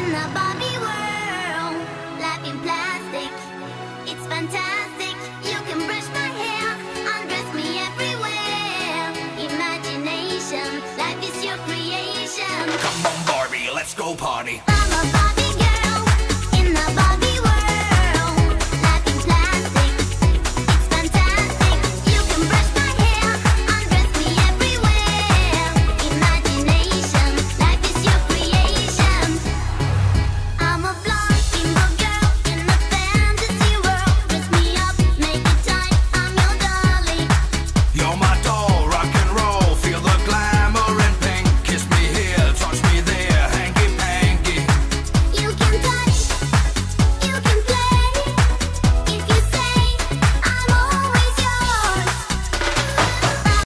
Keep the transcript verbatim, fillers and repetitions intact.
In a Barbie world, life in plastic, it's fantastic. You can brush my hair, undress me everywhere. Imagination, life is your creation. Come on, Barbie, let's go party.